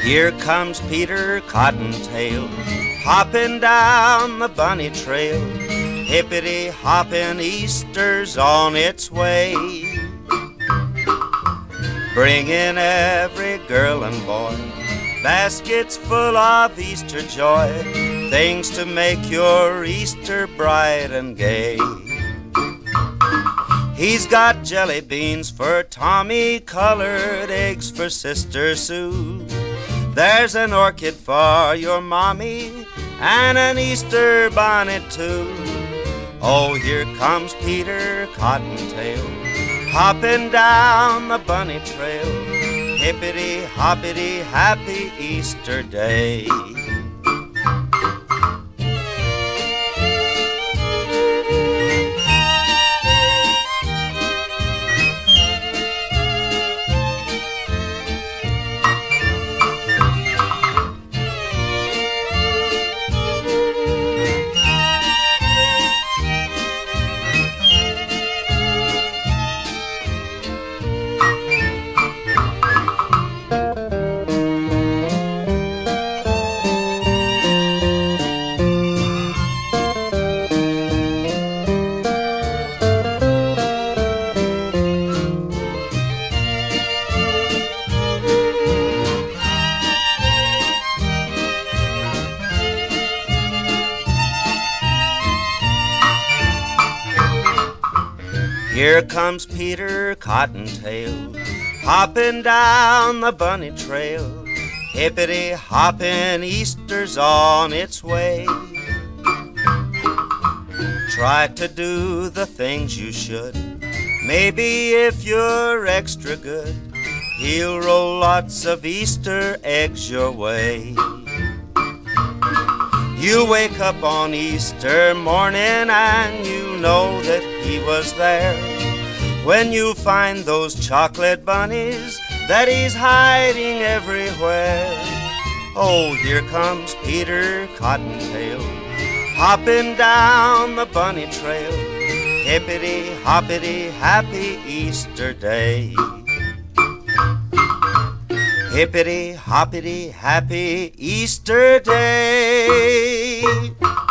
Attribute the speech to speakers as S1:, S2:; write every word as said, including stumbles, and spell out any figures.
S1: Here comes Peter Cottontail, hopping down the bunny trail. Hippity-hopping, Easter's on its way, bringing every girl and boy baskets full of Easter joy, things to make your Easter bright and gay. He's got jelly beans for Tommy, colored eggs for Sister Sue. There's an orchid for your mommy and an Easter bonnet too. Oh, here comes Peter Cottontail, hopping down the bunny trail. Hippity-hoppity, happy Easter day. Here comes Peter Cottontail, hopping down the bunny trail. Hippity-hopping, Easter's on its way. Try to do the things you should. Maybe if you're extra good, he'll roll lots of Easter eggs your way. You wake up on Easter morning and you know that he was there. When you find those chocolate bunnies that he's hiding everywhere. Oh, here comes Peter Cottontail, hopping down the bunny trail. Hippity-hoppity, happy Easter day. Hippity-hoppity, happy Easter day.